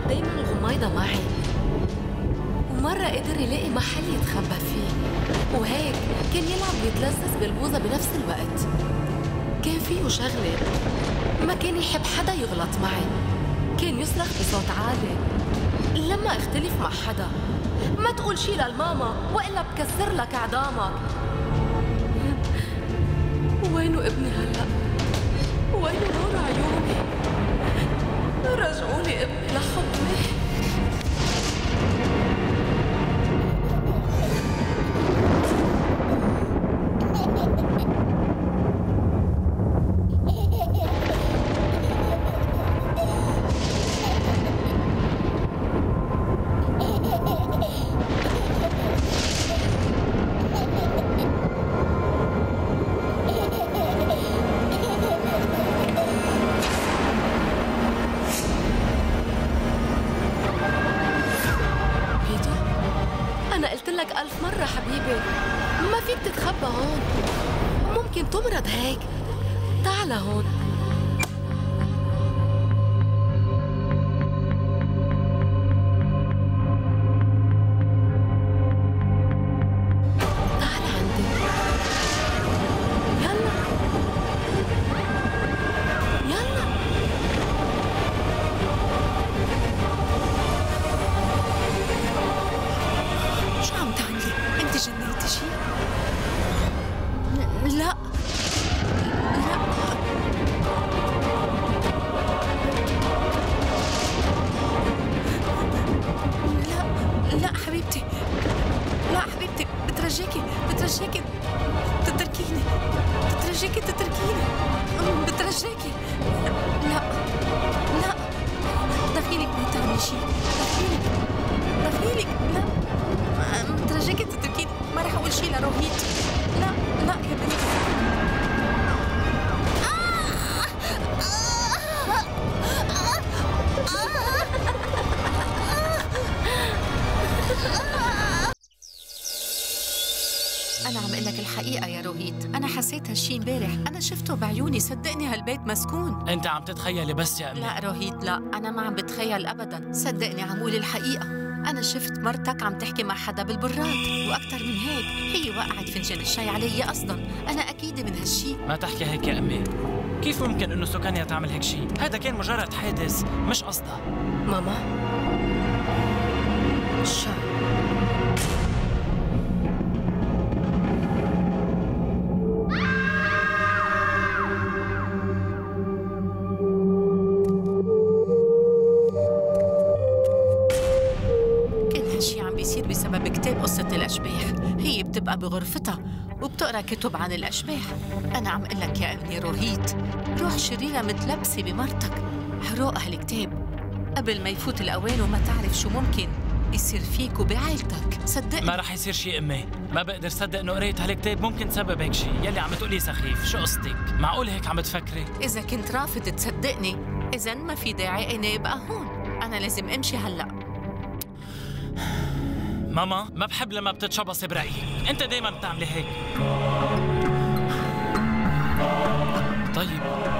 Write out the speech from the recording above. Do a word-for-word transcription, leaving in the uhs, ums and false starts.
دايما الغميضة معي، ومرة قدر يلاقي محل يتخبى فيه، وهيك كان يلعب ويتلذذ بالبوظة بنفس الوقت. كان فيه شغلة، ما كان يحب حدا يغلط معي، كان يصرخ بصوت عالي. لما اختلف مع حدا ما تقول شي للماما وإلا بكسر لك عظامك. وينو ابني هلأ؟ وينو نور عيوني؟ رجعولي ابني لحضني. ألف مرة حبيبي، ما فيك تتخبى هون، ممكن تمرض هيك. تعال هون. تعال عندي. يلا يلا. شو عم تعملي؟ انت جنيتي شي؟ لا لا لا لا حبيبتي، لا حبيبتي، بترجيكي بترجيكي تتركيني، بترجيكي تتركيني، بترجيكي. لا لا دخيلك ما تعملي شي، دخيلك دخيلك. لا بترجيكي تتركيني، ما رح اقول شي لروهيت. لا لا يا بنتي. أنا عم أقول لك الحقيقة يا روهيت، أنا حسيت هالشي امبارح، أنا شفته بعيوني، صدقني هالبيت مسكون. أنت عم تتخيلي بس يا أمي. لا روهيت لا، أنا ما عم بتخيل أبداً، صدقني عم قول الحقيقة. أنا شفت مرتك عم تحكي مع حدا بالبراد، وأكثر من هيك هي وقعت فنجان الشاي علي قصداً، أنا أكيدة من هالشي. ما تحكي هيك يا أمي، كيف ممكن إنه سوكانيا تعمل هيك شيء؟ هذا كان مجرد حادث مش قصدها. ماما شو بيصير بسبب كتاب قصة الأشباح، هي بتبقى بغرفتها وبتقرأ كتب عن الأشباح. أنا عم قل لك يا ابني روهيت، روح شريرة متلبسة بمرتك، حروق هالكتاب قبل ما يفوت الأوان وما تعرف شو ممكن يصير فيك وبعائلتك. صدقني ما رح يصير شيء أمي، ما بقدر صدق إنه قريت هالكتاب ممكن تسبب هيك شيء. يلي عم تقولي سخيف، شو قصتك؟ معقول هيك عم تفكري؟ إذا كنت رافض تصدقني، إذا ما في داعي إني أبقى هون، أنا لازم أمشي هلأ. ماما ما بحب لما بتتشبصي برأيي، انت دايما بتعملي هيك. طيب